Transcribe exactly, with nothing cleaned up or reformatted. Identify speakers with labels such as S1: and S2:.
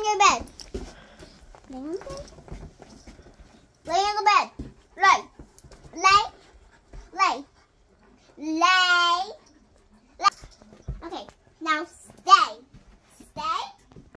S1: your bed. Lay on the bed. Lay on the bed. Lay. Lay. Lay. Lay. Lay. Okay, now